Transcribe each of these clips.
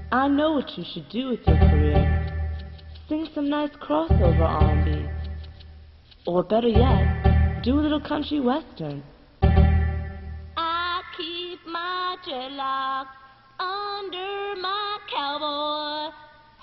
I know what you should do with your career. Sing some nice crossover R&B. Or better yet, do a little country western. I keep my dreadlocks under my cowboy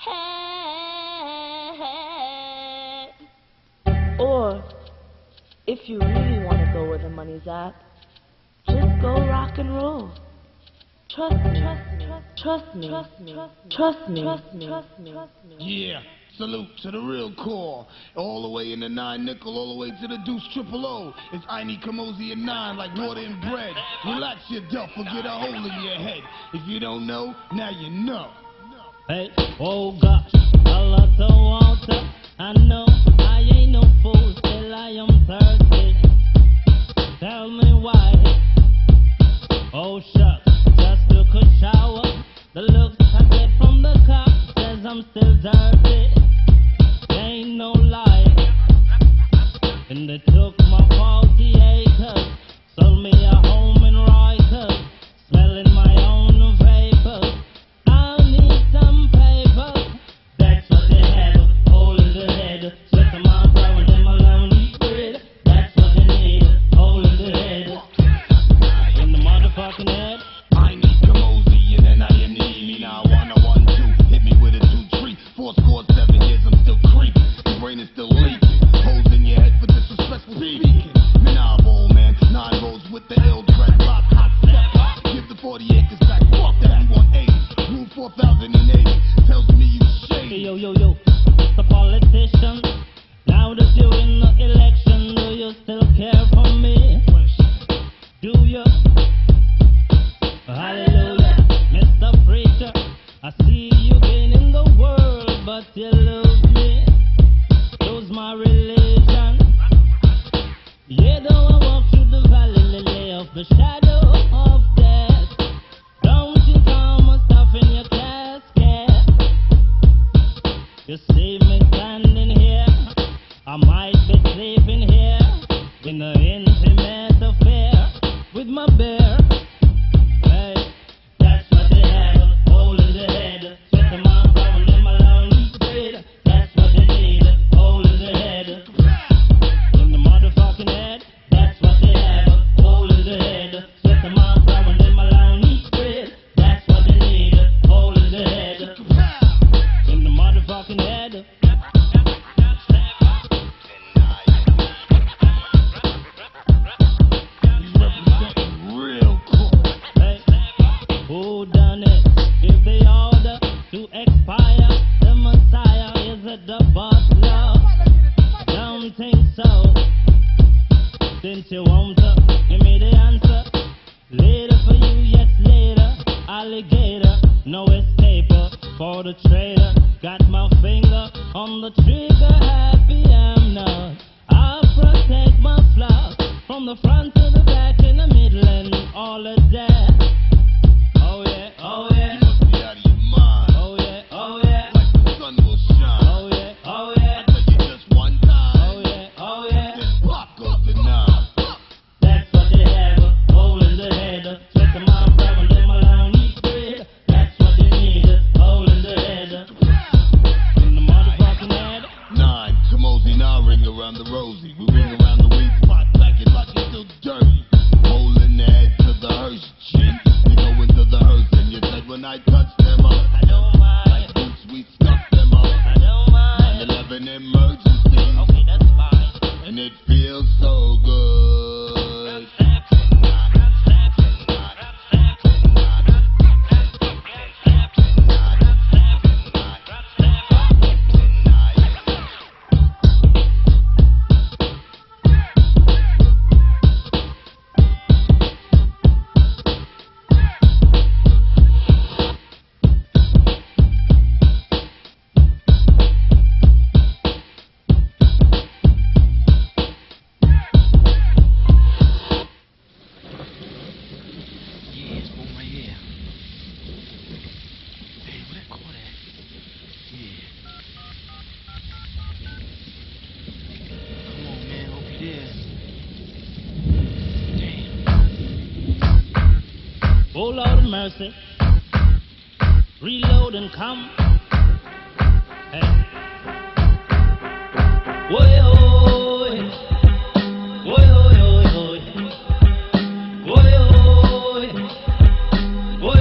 hat. Or, if you really want to go where the money's at, just go rock and roll. Trust me, trust me, trust me, trust me, trust me, trust me, trust me. Yeah, salute to the real core. All the way in the 9 nickel, all the way to the deuce triple O. It's Iny Kamosi and 9 like water and bread. Relax your duffel, get a hole in your head. If you don't know, now you know. Hey, oh gosh, a lot of water. I know I ain't no fool, still I am thirsty. Tell me why. Oh shucks. Just took a shower. The looks I get from the cop says I'm still dirty. Ain't no lie. And they took my 40 acres, sold me a home in Rikers, smelling my own vapors. I need some paper. That's what they had, hole in the head. Sweat to my brow and then my lonely bread. That's what they need, hole in the head. In the motherfucking head. I need Kamosi and then I am me. Now I wanna 1, 2, hit me with a 2, 3, 4 score 7 years. I'm still creeping, the brain is still leaking. Holes in your head for disrespectful speaking. Man, I roll, man, 9 rolls with the ill dreadlock, hot step. Give the 40 acres back, fuck that. You want 80, room 4080. Tells me you shady. Hey, yo, the politician. Now that you're in the election, do you still care for me? Do you? Hallelujah, Mr. Preacher. I see you gaining the world, but you lose me. Lose my religion. Yeah, though I walk through the valley, lily of the shadow of death. Don't you come and stuff in your casket. You see me standing here, I might be sleeping here in an intimate affair with my bear. Hey, that's what they have, hole in the head. Sweat to my brow and then my lonely bread. That's what they need, hole in the head. In the motherfucking head. That's what they have, hole in the head. Sweat to my brow and then my lonely bread. That's what they need, hole in the head. In the motherfucking head. Real cool. Hey, who done it? If they order to expire, the Messiah is at the butler. Don't think so. Since you won't give me the answer. Later for you, yes later. Alligator, no escaper for the traitor. Got my finger on the trigger, happy am not. I protect my flock from the front to the back in the middle and all of that. Oh yeah, oh yeah. You must be out of your mind. Oh yeah, oh yeah. Like the sun will shine. Oh yeah, oh yeah. I tell you just one time. Oh yeah, oh yeah. Then pop goes the 9. That's what they have, hole in the head. Sweat to my brow and then my lonely bread. That's what they need, hole in the head. In the motherfucking head. 9, Kamosi, now ring around the rosy. We ring around the weed pot, like it still dirty. Hole in the head to the hearse, chin. You go into the hearse and you said when I touch them up, I don't mind, like boots we stuff them up. I don't mind. 9/11 emergency, Okay, that's fine. and it feels so good. Oh Lord of mercy. reload and come. Hey. Woy, woy, woy, woy, woy, woy, woy, woy,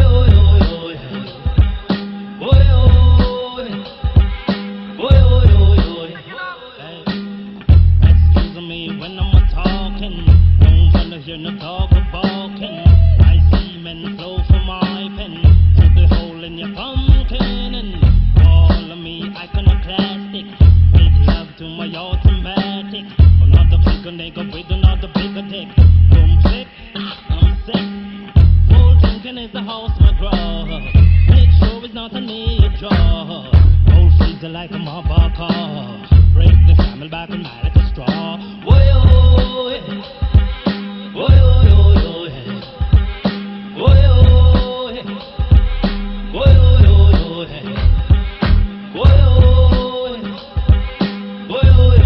woy, woy. Hey. Excuse me when I'm talking, don't wanna hear no talk of balking. I see men flow from my pen to the hole in your pumpkin, and all of me iconoclastic. Make love to my automatic. Another bigger nigga with another bigger dick. Boom sick, I'm sick. Old drinking is the house McGraw. Make sure it's not a knee draw. Old freezer like a mobile car. Break the camel back and like a straw. Woy, woy, woy, woy, woy, woy. Woy, woy, woy, woy, woy. Woy, woy, woy, woy, woy.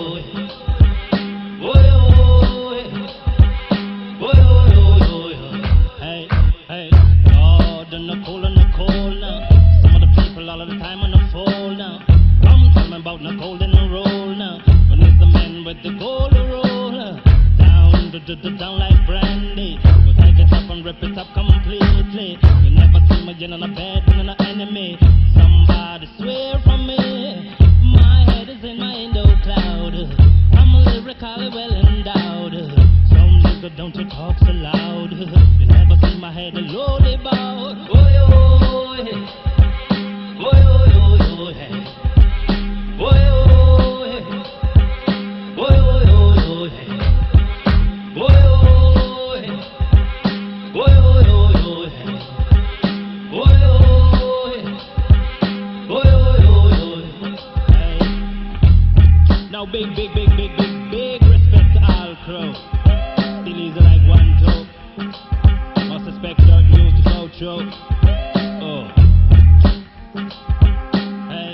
Woy, woy, woy, woy. Hey, hey, Lord, and the cold now. Some of the people all of the time on the fall now. Come tell me about the golden roll now. When it's the man with the golden roll down, down like brandy. But I get up and rip it up completely. You never see me in a bed and an enemy. Somebody swear from me. My head is in my Indo cloud. I'm lyrically well endowed. Some nigga don't you talk so loud. You never see my head loaded about. Woy, woy, woy, woy, woy, woy. Woy, woy, woy, woy, woy, woy. Woy, woy, woy, woy, woy, woy. Woy, woy, woy, woy, woy. Hey. Now big respect to all crew. Still easy like 1, 2. Must respect your news to go through. Oh. Hey.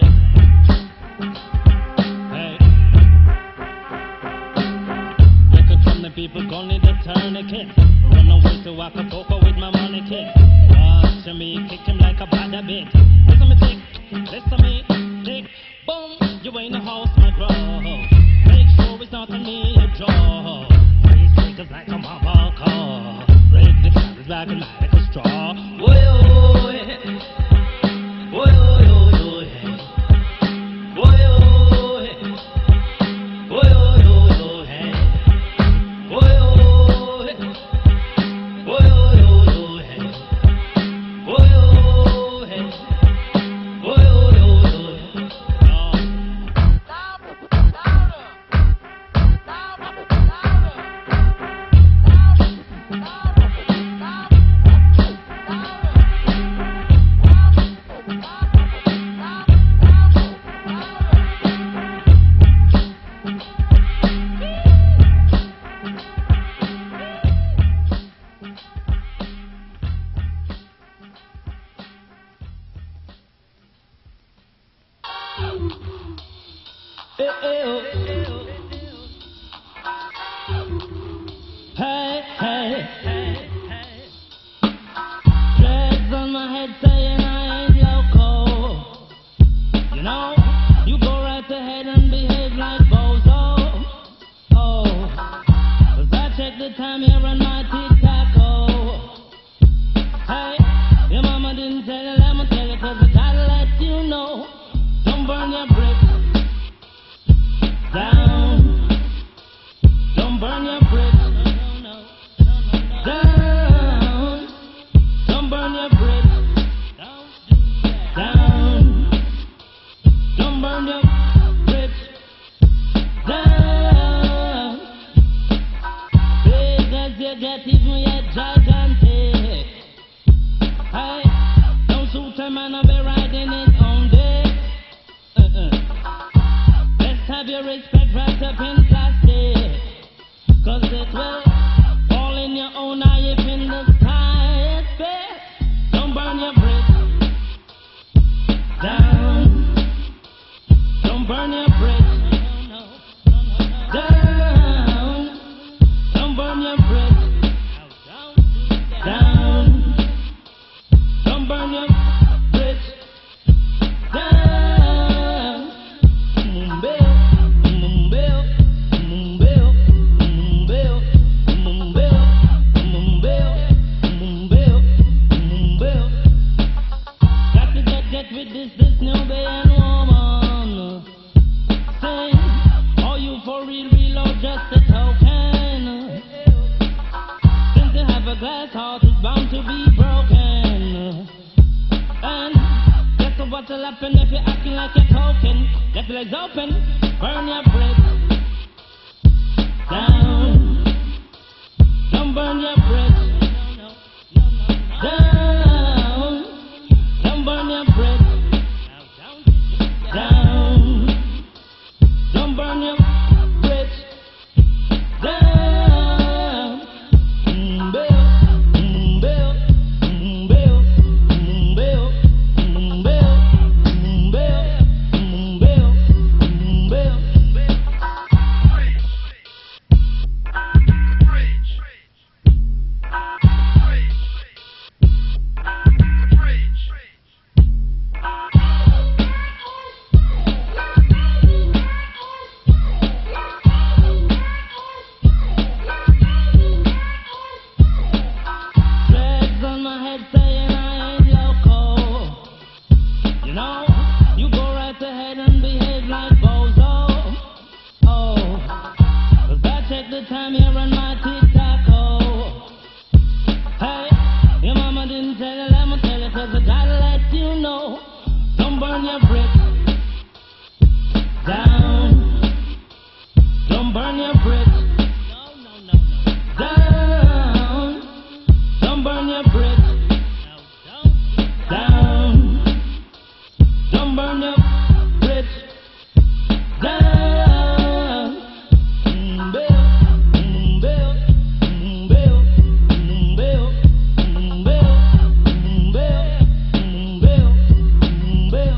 Hey. Look at from the people gonna need a tourniquet. Run away to Acapulco with my money kit. Watch me kick him like a bada bit. Listen me tick, listen me tick. Boom, you ain't a house, my bro. Make sure it's not a knee draw. Face breakers like a mobile car. Break the cameras back and like a straw. Woy, woy, woy, woy, woy, woy. Woy, woy, woy, woy, woy, woy. Woy, woy, woy, woy, woy, woy. Woy, woy, woy, woy, woy. Hey, hey, hey, hey. Dreads on my head saying I ain't loco. You know, you go right ahead and behave like bozo. Oh, 'cause I check the time here on my tic-tac-o. Hey, your mama didn't tell you, let me tell you, 'cause I gotta let you know. Don't burn your bridge down. Don't burn your bridge down. Don't burn your bridge down. Don't burn your bridge down. Because you get even yet gigantic. Hey, don't shoot a man, I'll be riding it on day. Let's have your respect wrapped up in plastic. 'Cause it will fall in your own eye if in the sky it's fair. Don't burn your bridge down. Don't burn your bridge down. Don't burn your bridge down. Don't burn your bridge what'll happen if you're acting like you're talking. Left legs open, burn your breath down. Don't burn your breath down. Don't burn your breath down. Don't burn your breath down. Bill, Bill, Bill, Bill, Bill, Bill, Bill, Dreads on my head saying I ain't loco. You know, you go right ahead and behave like bozo. Oh, 'cause I check the time here on my tic-tac-o. Hey, your mama didn't tell you, let me tell you, 'cause I gotta let you know. Don't burn your breath down. Don't burn your breath down. Don't burn your breath down. Don't burn your breath down. Bill, Bill, Bill, Bill, Bill, Bill, Bill,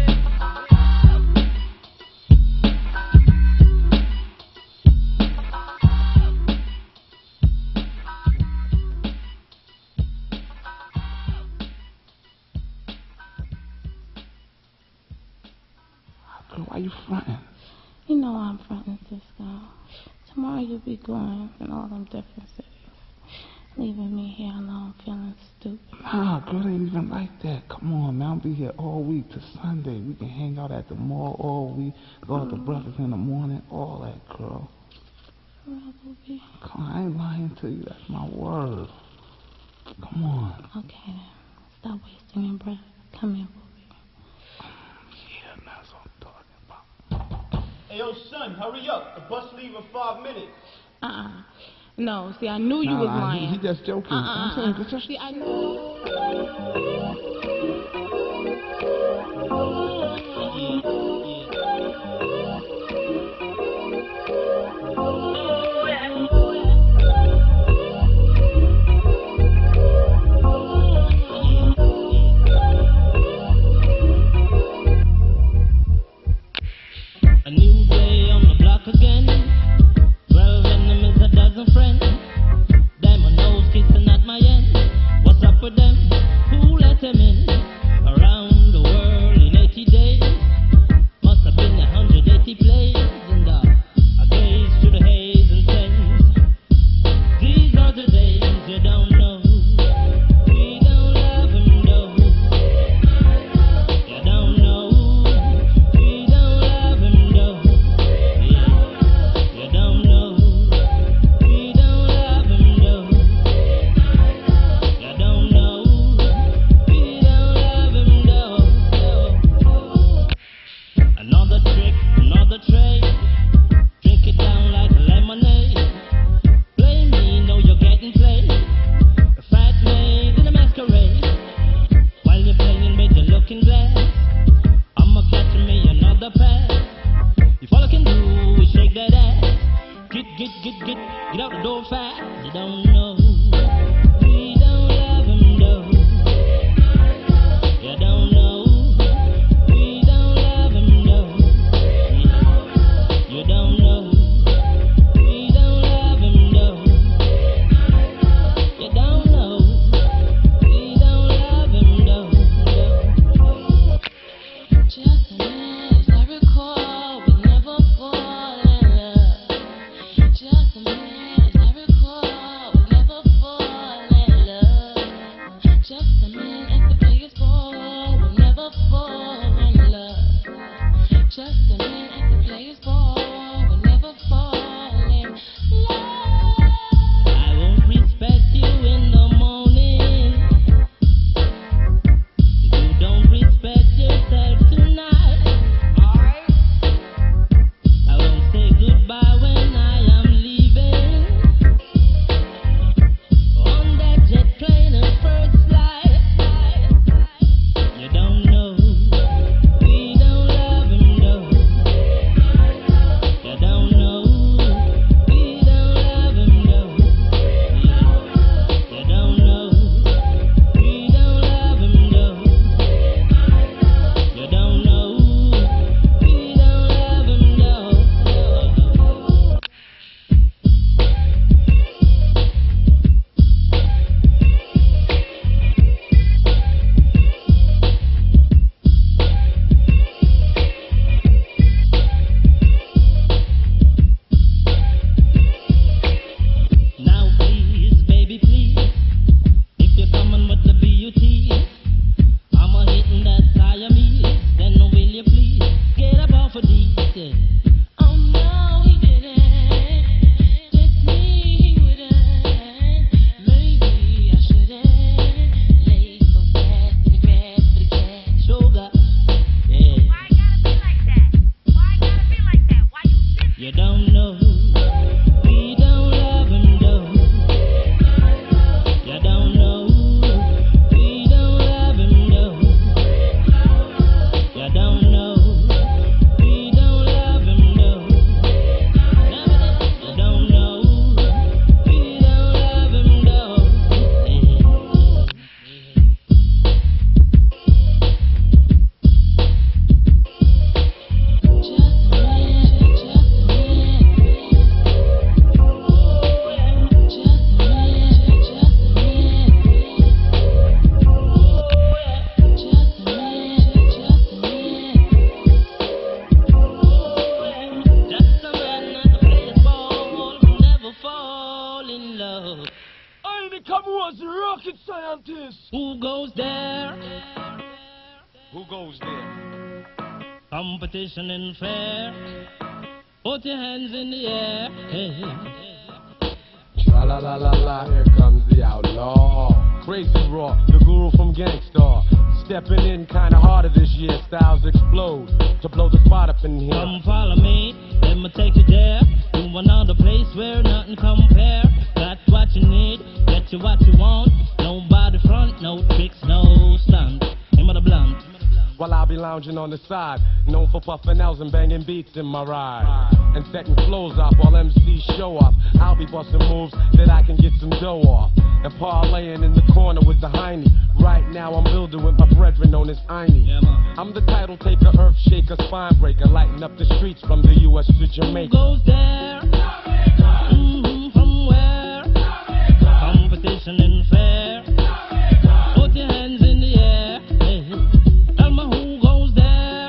Girl, why you fronting? You know I'm fronting, Cisco. Tomorrow you'll be going in all them different cities, leaving me here alone feeling stupid. Nah, girl, it ain't even like that. Come on, man. I'll be here all week to Sunday. We can hang out at the mall all week, go out to breakfast in the morning, all that, girl. Where I will be. Come on, I ain't lying to you. That's my word. Come on. Okay then. Stop wasting your breath. Come here, booby. Yeah, that's what I'm talking about. Hey, yo, son, hurry up. The bus leave in 5 minutes. No, see, I knew you was lying. He just joking. I'm saying, just See, I knew. A new day on the block again. 12 enemies, a dozen friends. Them a nose kissing at my end. What's up with them? Who let them in? this. Who goes there? Who goes there? Competition in fair. Put your hands in the air. Hey. La la la la la, here comes the outlaw. Crazy Raw, the guru from Gangstar. Stepping in kinda harder this year, styles explode. To blow the spot up in here. Come follow me, let me take you there. To another place where nothing compare. Got what you need, get you what you want. Nobody front, no tricks, no stunt. Him with a blunt. While I'll be lounging on the side, known for puffing L's and banging beats in my ride. And setting flows off while MCs show off. I'll be busting moves that I can get some dough off. And parlaying in the corner with the hiney. Right now I'm building with my brethren known as Einey. Yeah, man. I'm the title taker, earth shaker, spine breaker, lighting up the streets from the US to Who Jamaica. goes there? From where? Competition in fair. Put your hands in the air. Hey. Tell me who goes there?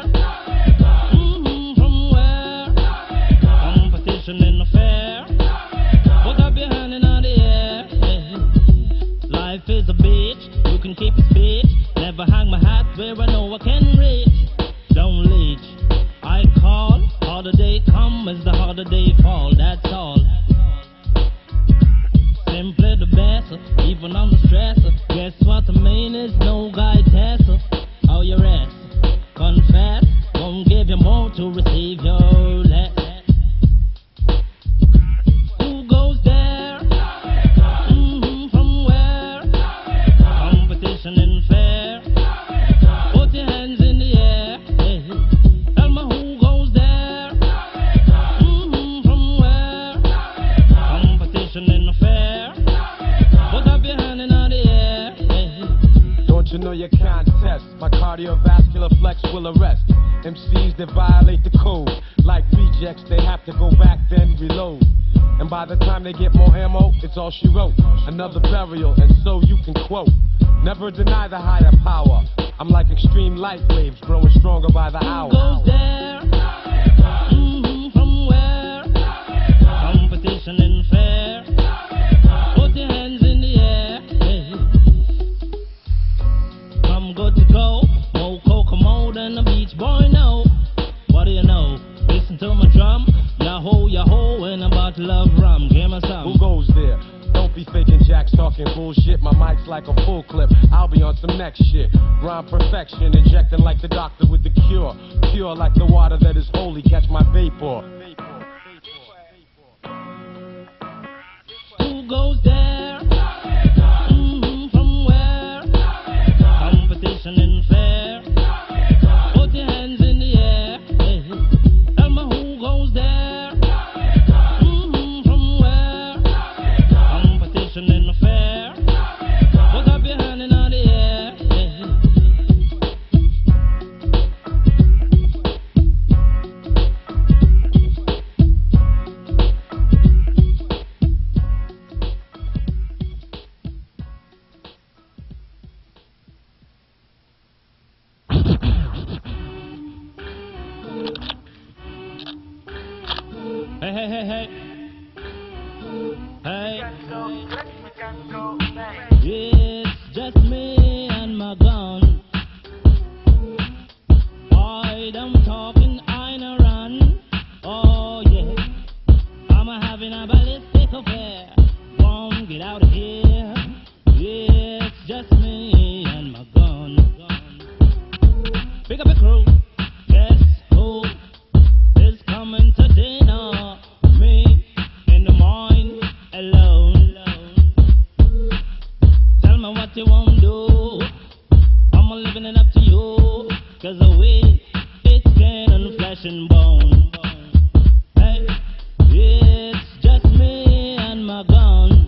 From where? Competition in the fair. Put up your hand in the air. Hey. Life is a bitch. You can keep it speech. Never hang my hat where I know I can reach. Don't leech. I call. Harder day come as the harder day fall. That's all. Simply the best, even on the stress. Guess what the main is? No guy test. How you rest? Confess. Won't give you more to receive your less. Who goes there? From where? Competition in fair. Put your hands in the air. Hey. Tell me who goes there? From where? Competition in the fair. Put up your hand in the air. Hey. Don't you know your contest? My cardiovascular flex will arrest MCs that violate the code. Like rejects, they have to go back then reload. And by the time they get more ammo, it's all she wrote. Another burial, and so you can quote. Never deny the higher power. I'm like extreme light waves, growing stronger by the hour. Who goes there? From where? Competition in fair. Put your hands in the air. Hey. I'm good to go. More Kokomo than a beach boy now. What do you know? Listen to my drum. Yahoo, yahoo, and a bottle of rum. Give me some. Who goes there? Don't be faking jacks talking bullshit. My mic's like a full clip. I'll be on some next shit. Rhyme perfection, injecting like the doctor with the cure. Pure like the water that is holy. Catch my vapor. Who goes there? From where? Competition in fair. Put your hands in the air. Hey. Tell me who goes there? From where? Competition in the fair. Put up your hand in the air. Hey. Hey, hey, hey, hey. Hey. It's just me and my gun. Boy, them talking, I no run. Oh, yeah. I'm having a ballistic affair. Won't get out of here. It's just me and my gun. Pick up a crew. Guess who is coming to dinner? Me in the morning alone. Tell me what you won't do. I'm living it up to you. Cause the way it's skin and flesh and bone. Hey, it's just me and my gun.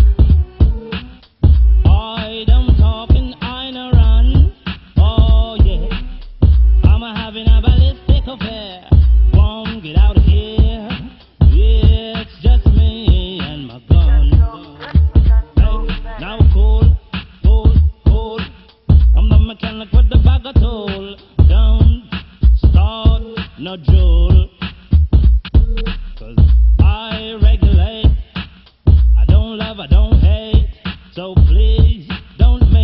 I them talking, I no run. Oh yeah, I'm having a ballistic affair. Won't get out of here. It's just me and my gun. Hey, now cool, cool, cool. I'm the mechanic with the bag of tool. Don't start no jewel. Cause I regulate. I don't love, I don't hate. So please don't make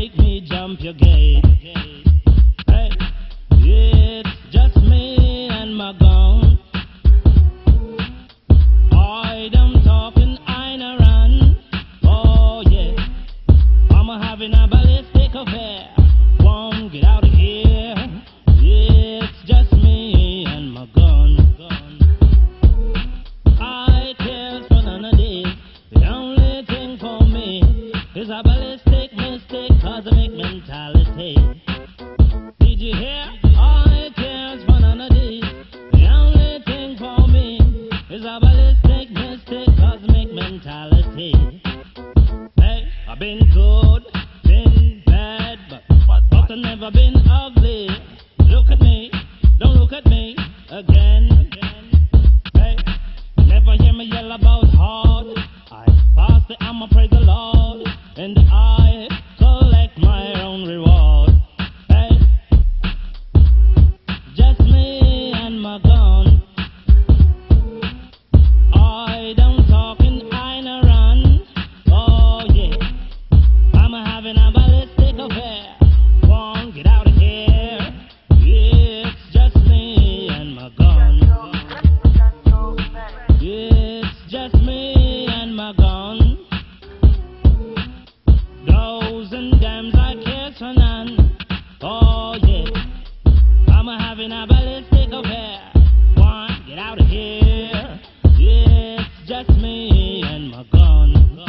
ugly. Look at me, don't look at me again. Hey, never hear me yell about hard. I fast it, I'ma praise the Lord, and I collect my own reward. Hey, just me and my gun. I don't talk and I no run. Oh yeah, I'm having a ballistic affair. Won't get out of here. Yeah, it's just me and my gun. Yeah, it's just me and my gun. Those and dams I care for none. Oh yeah, I'm having a ballistic affair. Won't get out of here. Yeah, it's just me and my gun.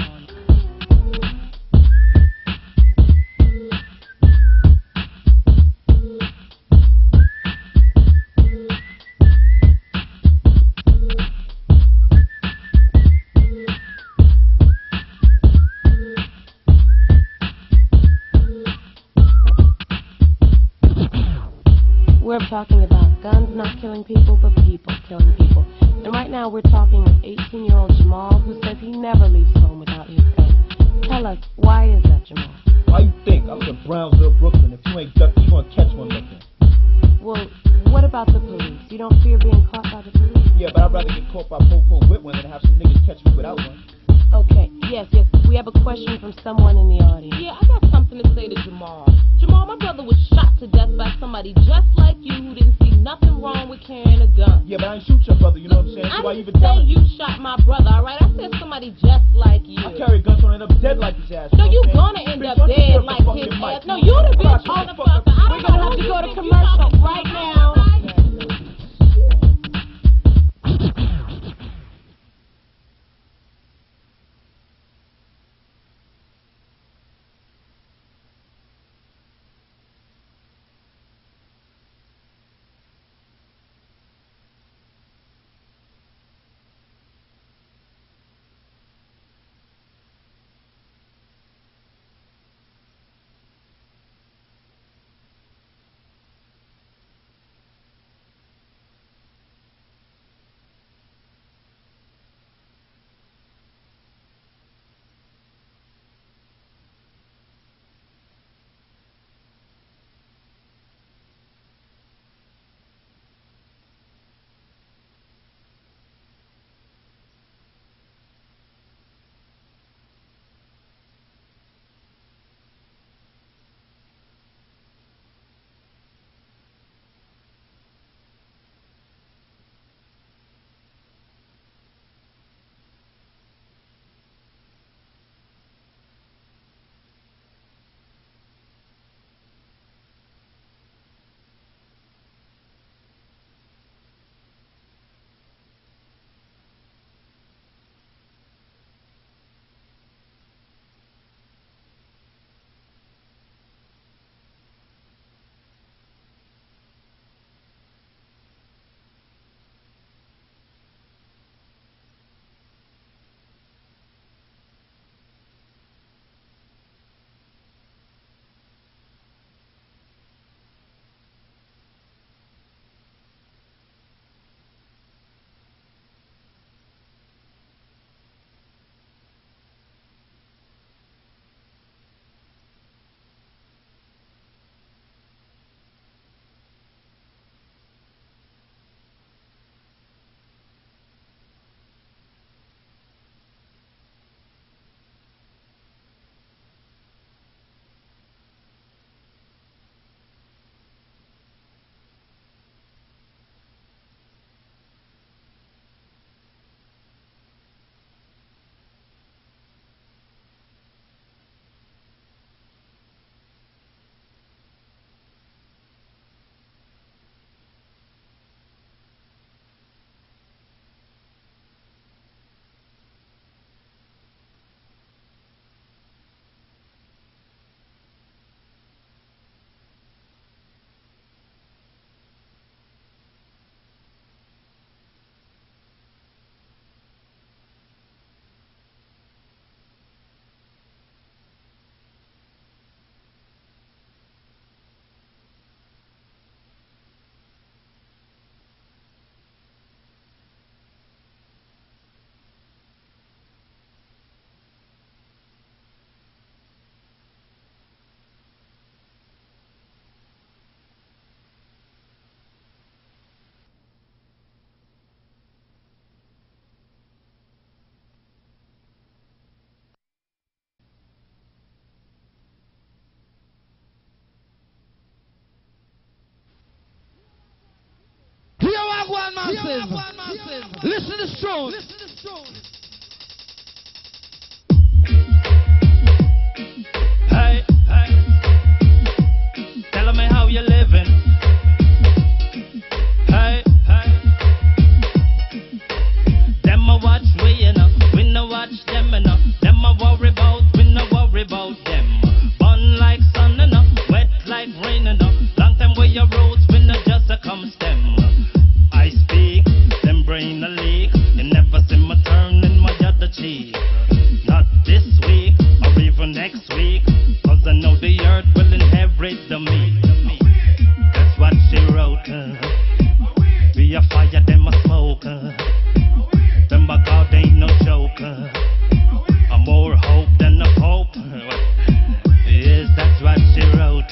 We're talking about guns not killing people, but people killing people. And right now we're talking with 18-year-old Jamal, who says he never leaves home without his gun. Tell us, why is that, Jamal? Why you think? I live in Brownsville, Brooklyn. If you ain't ducky, you gonna catch one looking. Well, what about the police? You don't fear being caught by the police? Yeah, but I'd rather get caught by po-po with one than have some niggas catch me without one. Okay, yes. We have a question from someone in the audience. Yeah, I got something to say to Jamal. Jamal, my brother was shot to death by somebody just like you who didn't see nothing wrong with carrying a gun. Yeah, but I ain't shoot your brother, you know what I'm saying? So why I you didn't even say telling you shot my brother, alright? I said somebody just like you. I carry a gun so I end up dead like his ass. No, you you know what gonna I'm end saying? up Bitch, dead don't like fuck his your mic. ass. No, you the bitch Shut on the the fuck up. fucker. I We're don't gonna know have who to you go to think you commercial talking to. right now. massive. Listen to Strong. Hey, hey. Tell me how you living. Hey, hey. Them a watch we, you know. We no watch them, you know. Them a worry about, we no worry about them. Burn like sun, you know. Wet like rain, you know. Long time where your roads, we no just a come stem. I speak, them brain a leak. You never see my turn in my other cheek. Not this week, or even next week. Cause I know the earth will inherit the me. That's what she wrote. Be a fire, them a smoke. Them a God ain't no joke. I'm more hope than a pope. Yes, that's what she wrote.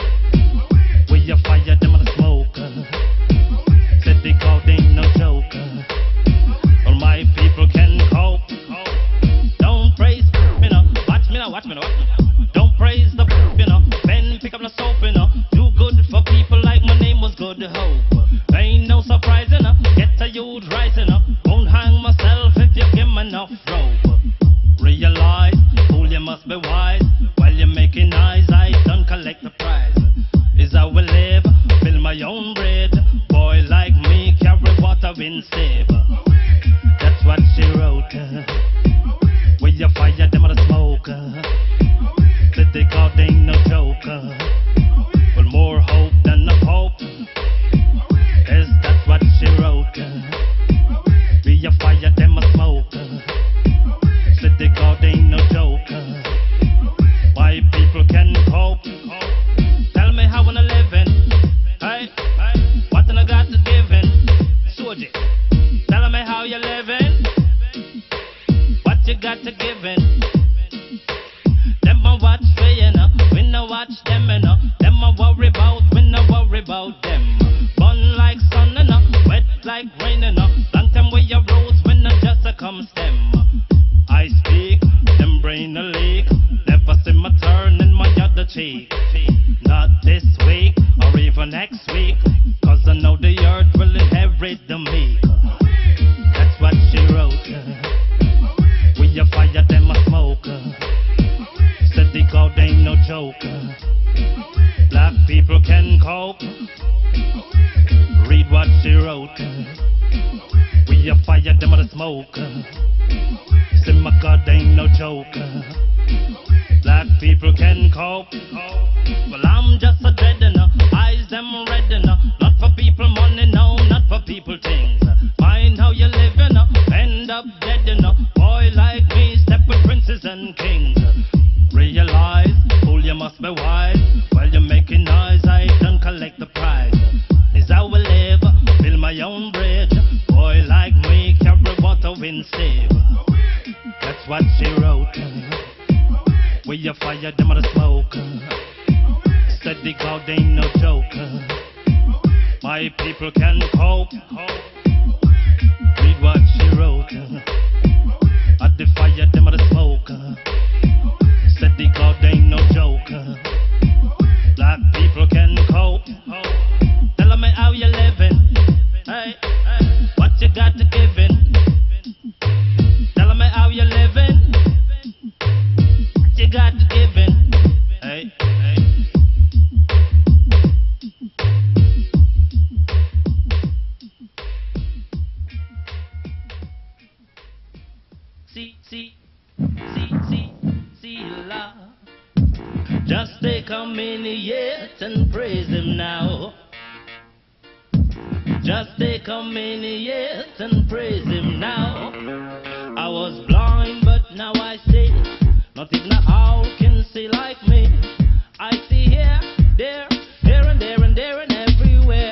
We a fire, them a smoke. Said the God ain't no joke. All my people can cope. Don't praise, you know. Watch me now, watch me now. Don't praise the, you know. Ben, pick up the soap, you know. Do good for people like my name was Good Hope. Ain't no surprise, you know. Get a youth rising up. Won't hang myself if you give me enough rope. Realize, fool, you must be wise. While you're making eyes, I don't collect the prize. Is how we live, build my own bread. Boy like me, carry water in save. That's what she wrote. With your fire, them are the smoke. Said they God ain't no joke. Well, more hope than a pope. Yes, that's what she wrote. Be your fire, them a smoke. Said they God ain't no joke. Why people can cope. Tell me how I'm living. Hey, hey, what I got to give in. Soji, tell me how you living. What you got to give in. Them a watch for you, know. We no watch them, you know. Them a worry about, we no worry about them. Burn like sun, you know. Wet like rain, you know. Long time where your roads, we no just a come stem. I speak, them brain a leak. Never see my turn in my other cheek. Not this week, or even next week. Cause I know the earth will inherit the meek. That's what she wrote. We a fire, them a smoke. Said the God ain't no joke. Black people can cope. Read what she wrote. We a fire, them a smoke. Said my God ain't no joke. Black people can cope. Well, I'm just a dread enough. Eyes them red enough. Not for people money, no, not for people things. Find how you live enough. End up dead enough. Boy like me, step with princes and kings. Realize, fool, you must be wise. While you're making noise, I don't collect the prize. Is how we live, build my own bridge. Boy like me, carry water in save. That's what she wrote. We a fire, them are the smoke. Said the God ain't no joke. My people can cope. Read what she wrote. At the fire, them are the smoke. Said the God ain't no joke. Black people can cope. Tell me how you living. Hey, hey, what you got to give in. Tell me how you living. What you got to give in. Hey, hey. See, love. Just take a minute and praise him now. Just take a minute and praise him now. I was blind, but now I see. Not even an owl can see like me. I see here, there, and there, and there, and everywhere.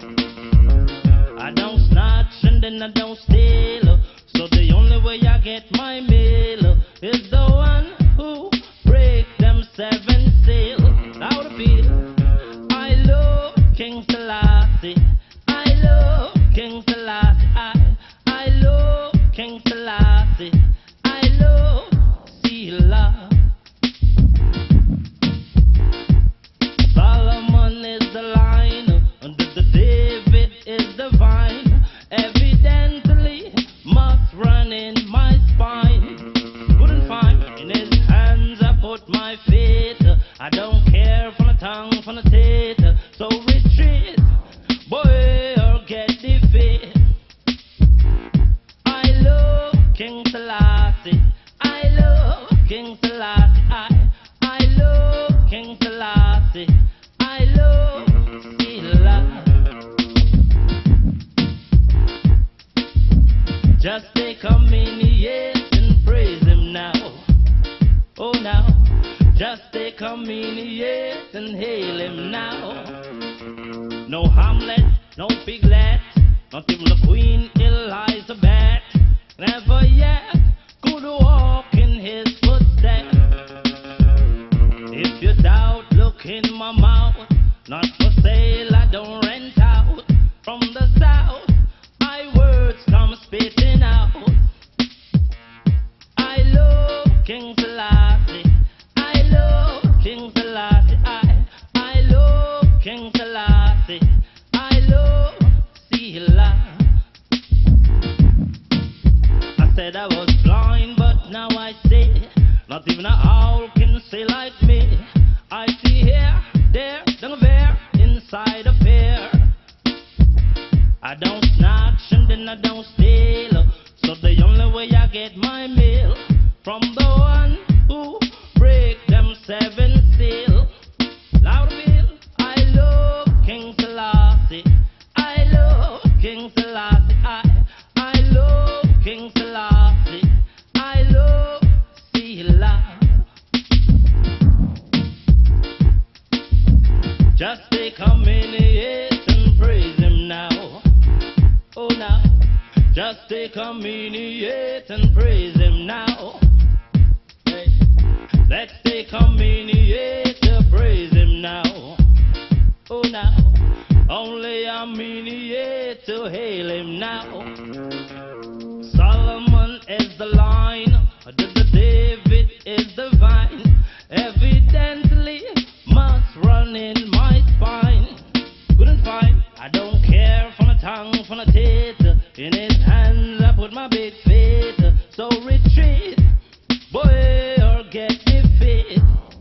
I don't snatch and then I don't steal. So the only way I get my meal is the one who break them seven seals. Out of it, I love King Selassie. I love King Selassie. I love King Selassie. I love Selah. Solomon is the line, and the David is the vine. no Hamlet, no Piglet, not even the Queen Elizabeth. Never yet could walk in his footsteps. If you doubt, look in my mouth. Not for sale, I don't rent out. From the south, my words come spitting out. I love King Selassie. I love King Selassie. I love King Selassie. I love Selah. I said I was blind, but now I see. Not even an owl can see like me. I see here, there, down there, inside a pair. I don't snatch and then I don't steal. So the only way I get my meal from the one who break them 7 seals. Loudville, I love King Selassie. I love King Selassie. I love King Selassie. I love Selah. Just take a minute and praise him now. Oh now, just take a minute and praise him now. Hey. Let's take a minute to praise him now. Oh now, only a minute to hail him now. Solomon is the line, the David is the vine. Evidently must run in my spine. Couldn't find, I don't care from the tongue, from the teeth. In his hands I put my big feet. So retreat, boy, or get defeat.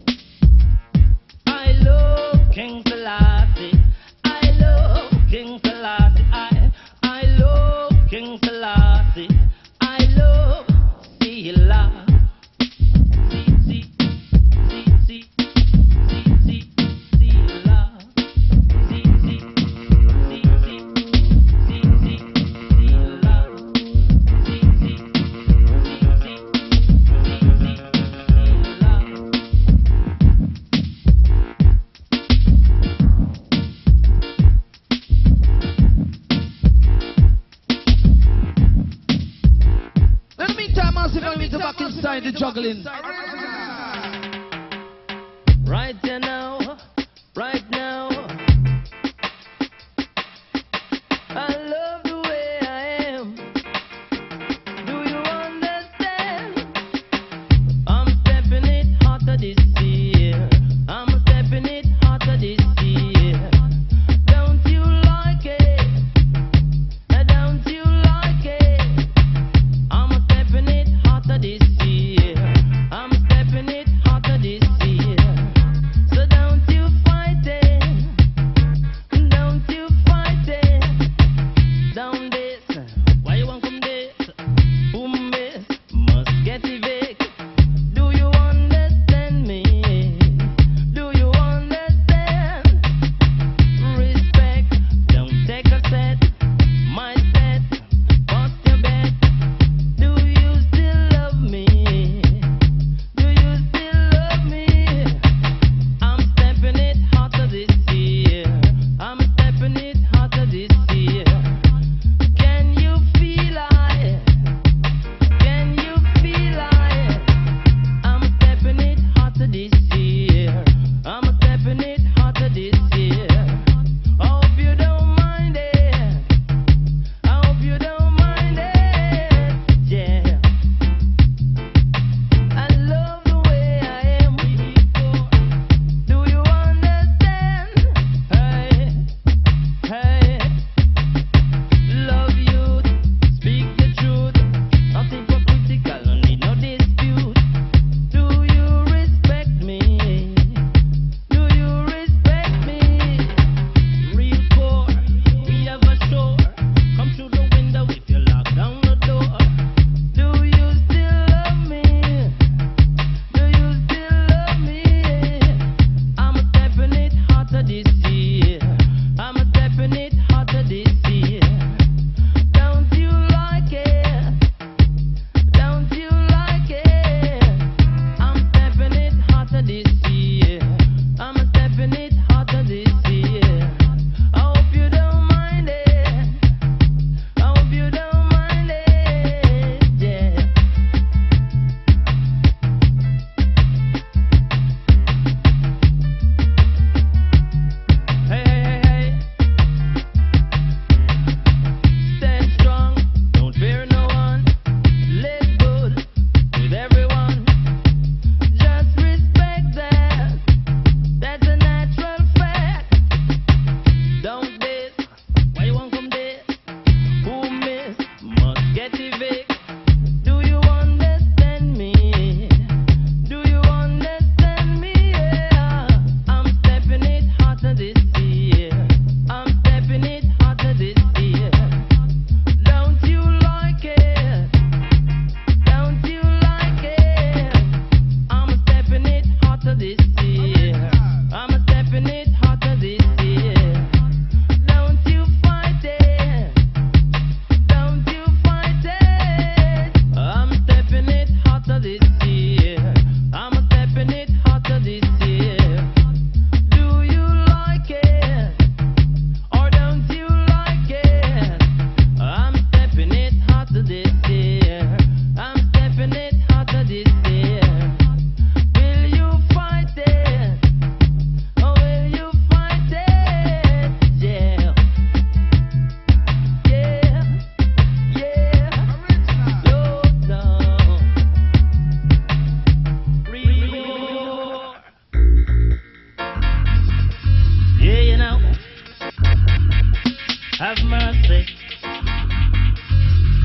I love King Selassie. I love King Selassie. I love King Selassie. I love Selah. Back inside the juggling. Right there now, right now. I love the way I am. Do you understand? I'm stepping it hotter this year. I'm stepping it hotter this year. Don't you like it? Don't you like it? I'm stepping it hotter this year. I'm stepping it hotter this year.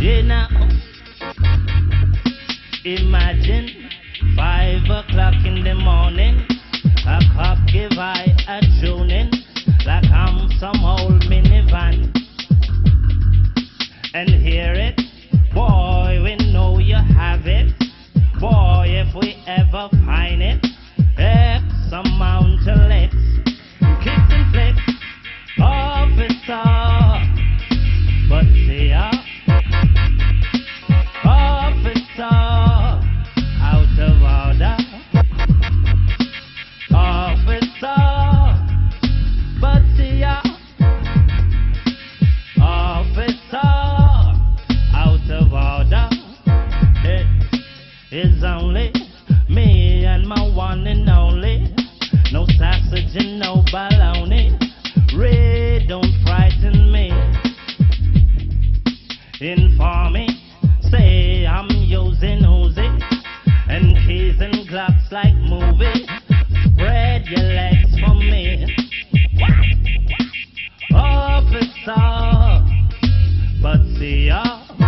You know, imagine 5 o'clock in the morning, a cop give I a tuning like I'm some old minivan. And hear it, boy, we know you have it. Boy, if we ever find it, X amount of licks, kicks and flicks, officer. But see ya, officer, out of order. Officer, but see ya, officer, out of order. It is only me and my one and only. No sausage and no baloney. Ray, don't frighten me. Inform me, say I'm using Uzi and keys and glocks like movie. Spread your legs for me. Officer, but see ya,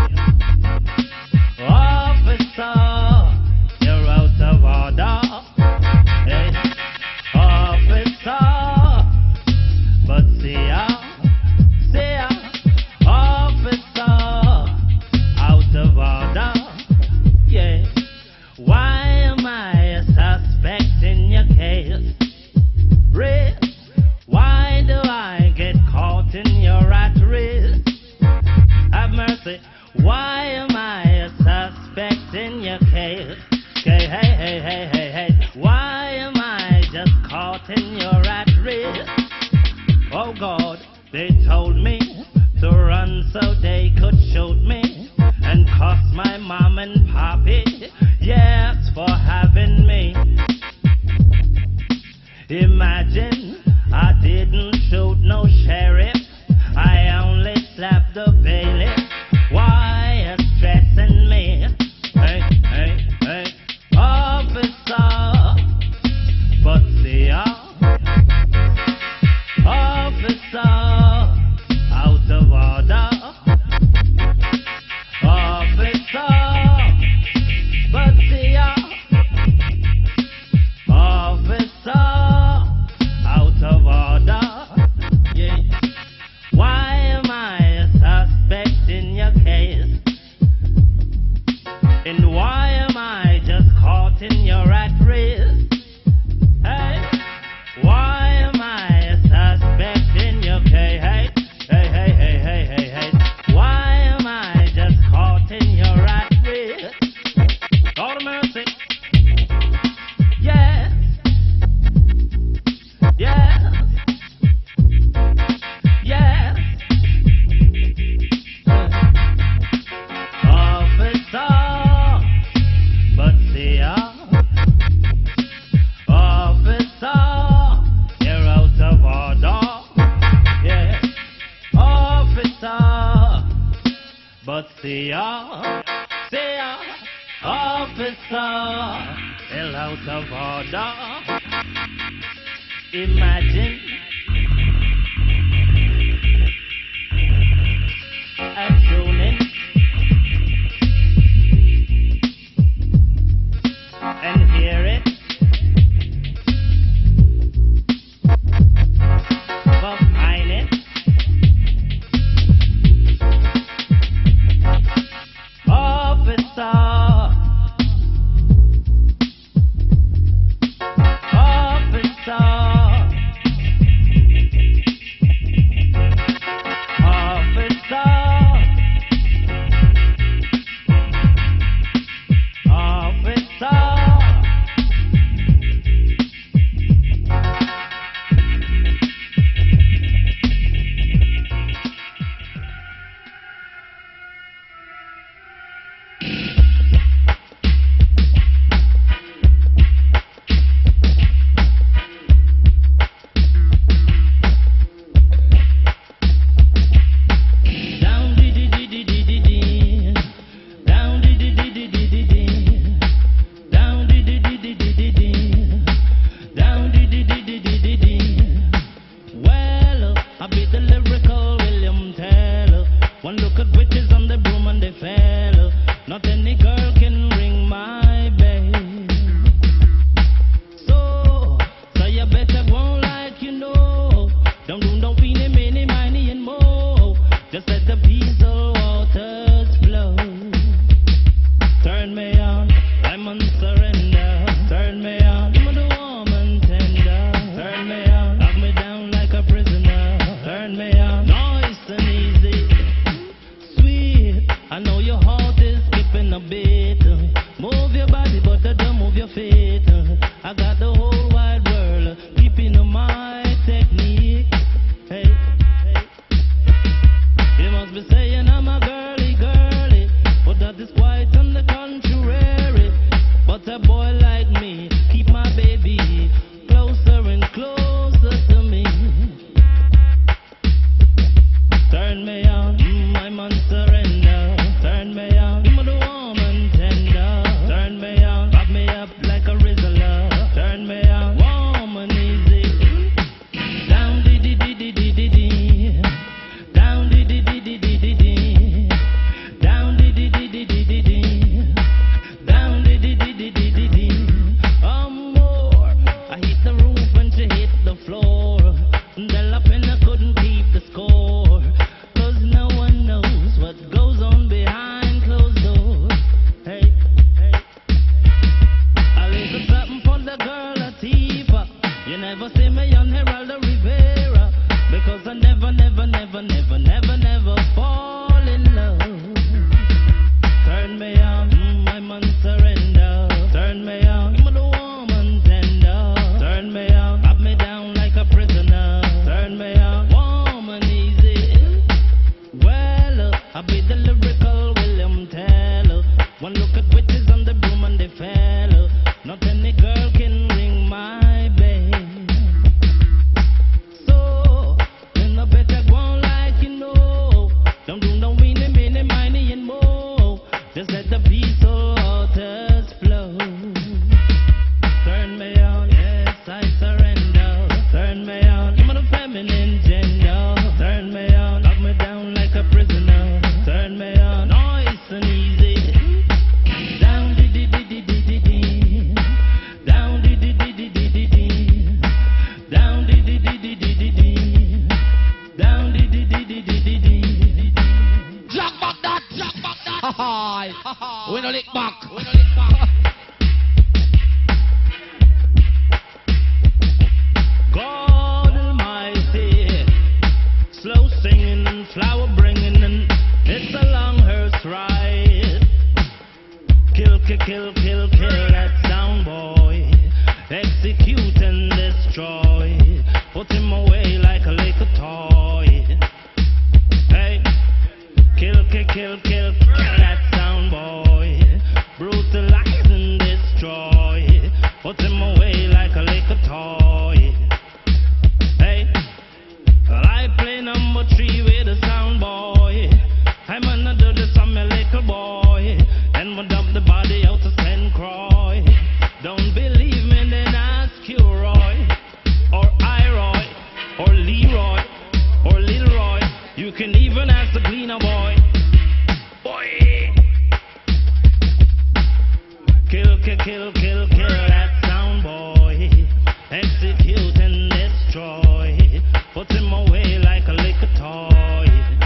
officer, you're out of order. Hey. Officer, but see ya, officer, out of order. Yeah. Why am I a suspect in your case? Ray, why do I get caught in your rat race? Have mercy. Why am I a suspect in your case? Okay, hey. Why am I just caught in your rat race? Oh God, they told me to run so they could shoot me and cost my mom and poppy, yes, for having me. Imagine I didn't shoot no sheriff, I only slapped the bailiff. Why are stressing me? Hey, officer, but see ya, officer, out of order. Officer, but see ya, officer, out of order. Yeah. Why am I a suspect in your case? And why am I just caught in your rat race? Hey, why am I a suspect in your case? Hey, why am I just caught in your rat race? Lord of mercy. Yeah. Officer, but see ya, officer, you're out of order. Yeah. Officer, but see ya, officer, you're out of order. Imagine a tuning and hear it, but find it. Officer, Just let the peaceful waters flow. Turn me on, I'm on surrender. Turn me on, I'm the warm and tender. Turn me on, lock me down like a prisoner. Turn me on, nice and easy. Sweet, I know your heart is skipping a bit. Move your body, but don't move your feet. I got the whole wide world keeping my technique. Hey, hey. You must be saying I'm a girly, girly, but that is quite on the contrary. But a boy like me keep my baby closer and closer to me. Turn me on, I'm on surrender. Turn me on, I'm the warm and tender. Turn me on, wrap me up like a rizzler. Turn me on, warm and easy. Down di di di di di di di. Down di di di di di di di. Down di di di di di di di. Down di di di di di di di. More. I hit the roof and she hit the floor. Della Penna couldn't keep the score. 'Cause no one knows what goes on behind closed doors. Hey, hey. I leave something for the girl Latifah. You never see me on Geraldo Rivera. Because I never, never, never, never, never, never fall in love. Turn me on, I'm on surrender. Turn me on, I'm the warm and tender. Turn me on, wrap me down like a prisoner. Turn me on, warm and easy. Well, I be the lyrical William Tell. One look at witches on the broom and they fell. Not any girl can ring my bell. So, then I better go on like you know. Don't do no weeny, mini, miny and more. Just let the peaceful waters flow. Turn me on, yes, I surrender. Turn me on, I'm a feminine gender. Turn me on, lock me down like a prisoner. Turn me on, nice and easy. Down di di di di di di di. Down di di di di di di di. Down di di di di di di di. Down di di di di di di di. Drop back that, drop back that. Ha-ha. We no lick back. God Almighty, slow singing, flower bringing, and it's a long hearse ride. Kill, kill, kill, kill, kill that sound boy. Execute and destroy. Put him away like a liquor toy. Hey, kill, kill, kill, kill, kill that sound boy. Brutalize and destroy. Put him away like a liquor toy. Hey, well, I play number 3 with a sound boy. I'm another the some little boy. And we dump the body out to St. Croix. Don't believe me, then ask you Roy, or I-Roy, or Leroy, or Little Roy. You can even ask the cleaner boy. Boy, kill, kill, kill, kill, kill that sound boy. Execute and destroy. Put him away like a liquor toy.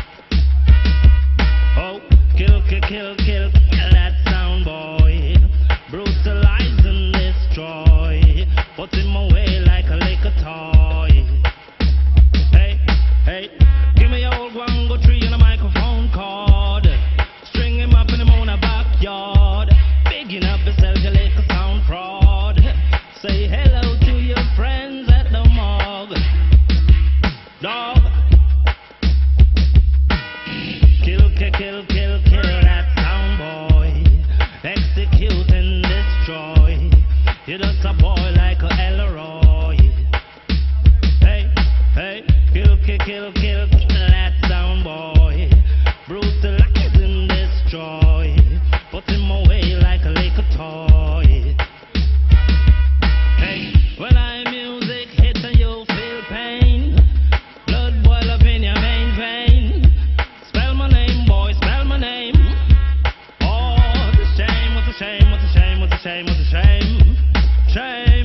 Oh, kill, kill, kill, kill, kill that sound boy. Brutalize and destroy. Put him away like a liquor toy. Hey, hey, give me your old guango tree and a microphone cord. String him up in him on a backyard. Bigging up yourself, you little sound fraud. Say hello to your friends at the morgue. Dog. Kill, kill, kill, kill, kill that sound boy. Execute and destroy. You're just a boy like a Elroy. Hey, hey, kill, kill, kill, kill, kill that sound boy. Brutalize and destroy. Put him away like a liquor toy. Hey, when I music hits and you feel pain, blood boil up in your main vein. Spell my name, boy, spell my name. Oh, the shame, what a shame, what a shame, what a shame, what a shame. Shame.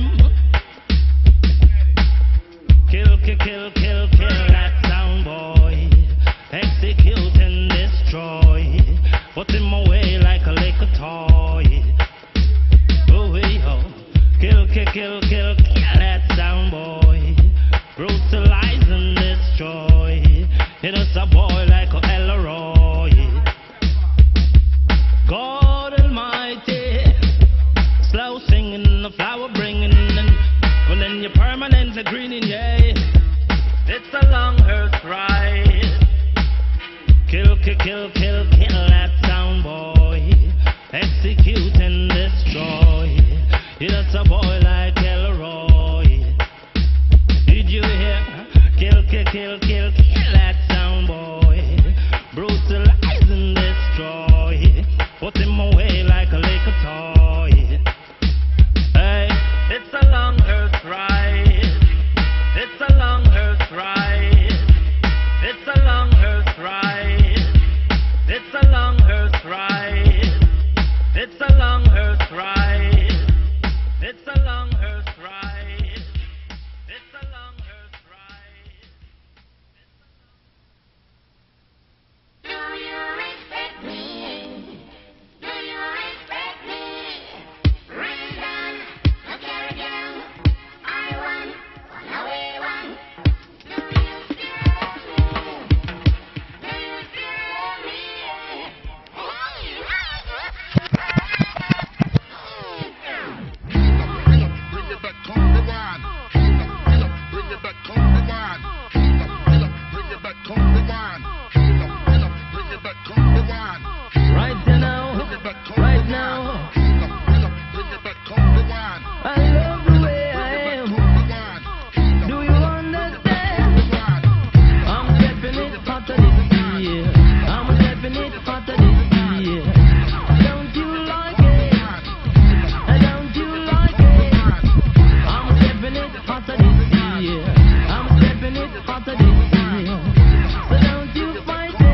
execute and destroy. Put him away like a liquor toy. Oh, hey, oh. Kill, kill, kill, kill, kill that sound boy. Brutalize and destroy. Hit us a boy like a Elroy. God Almighty, slow singing, the flower bringing, and then your permanent greening, yeah. It's a long hearse ride. Kill, kill, kill, kill, kill that sound boy. Execute and destroy. Hit us a boy like Elroy. Did you hear? Kill, kill, kill, kill, kill that sound boy. Brutalize and destroy. Put him away like a liquor toy. Hey, it's a long hearse ride. It's a long hearse ride. It's a long hearse ride. It's a long hearse ride. It's a long hearse ride. It's a long hearse ride. It's a long hearse ride. Do you respect me? Do you respect me? Rain down, no carry down. I won, now we won. Do you still love me? Do you still love me? Bring it back, come rewind. Bring it back, come rewind. Bring it back, come rewind. Bring it back, come rewind. Right now, right now, Bring it back, come rewind. I love the way I am. Do you understand? I'm stepping it hotter this year. I'm stepping it hotter this year. Don't you like it? Don't you like it? I'm stepping it hotter this year. I'm stepping it hotter this year. So don't you fight it?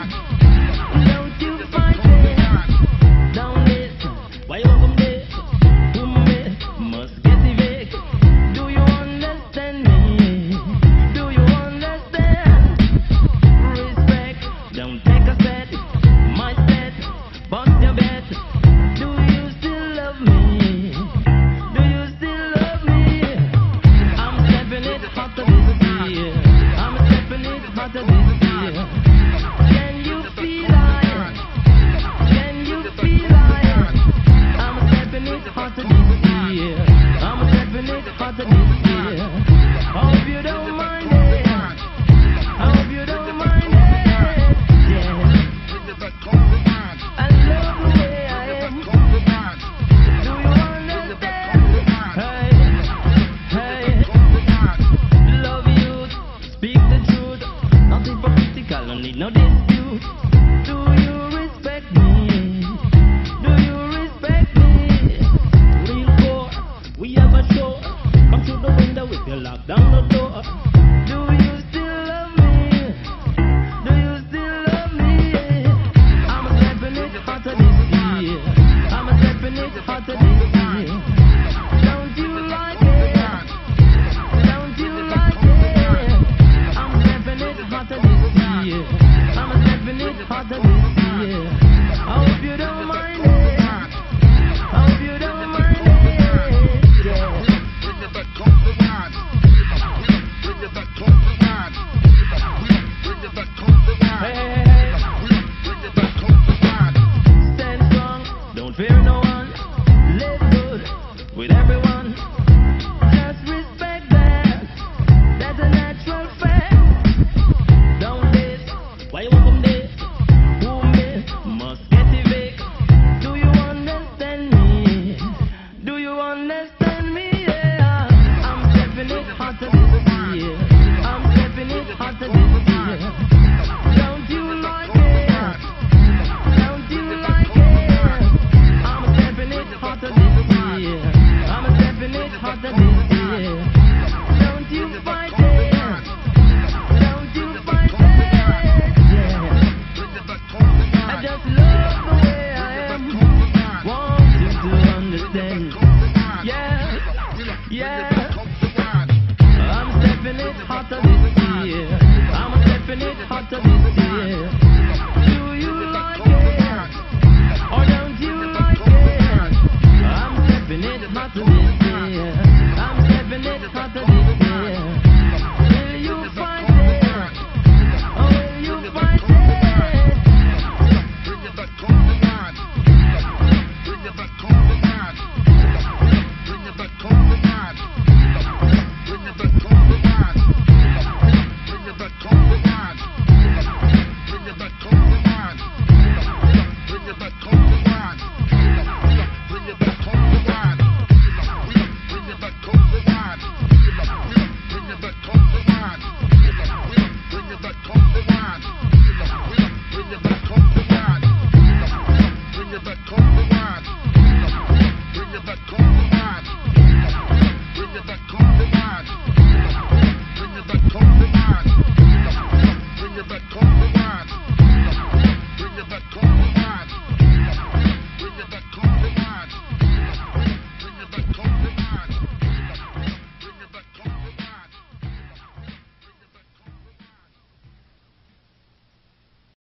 Don't you fight it? Don't listen. Why you welcome this? Who must get it big? Do you understand me? Do you understand? Respect. Don't take a set. My set. Bust your bet. Do you still love me? Do you still love me? I'm stepping it hotter this year. I'm stepping it hotter this year. Can you feel it? Can you feel it? I'm stepping it hotter this year. I'm stepping it hotter this year. Hope you don't mind it. Hope you don't mind it. Yeah. Bring it back, come rewind. I love the way I am. Do you understand? Hey, hey. Love you. Speak the truth. Nothing political. No need no dispute. Do you respect me? Do you respect me? Real core. We have a show. Come through the window if you lock down the door. Do you still love me? Do you still love me? I'm stepping it hotter this year. I'm stepping it hotter this year. Don't you like it? Don't you like it? I'm stepping it hotter this year. I'm stepping it hotter this year. I hope you don't mind it. I hope you don't mind it. Yeah. Bring it back, come rewind. Bring it back, come rewind. Bring it back, come rewind. Hey, hey, hey. Bring it back, come rewind. Stand strong, don't fear no one. Live good with everyone. Just respect that. That's a natural fact. Don't diss. Why you welcome this? Who must get it big? Do you understand me? Do you understand me? Yeah. I'm stepping it hotter this year. I'm stepping it hotter this year. Don't you like it? Don't you like it? I'm stepping it hotter this year. I'm stepping it hotter this year. Don't you fight it? Don't you fight it? Yeah. I just love the way I am. Want you to understand. Yeah, yeah. I'm stepping it hotter this year. I'm stepping it hotter this year.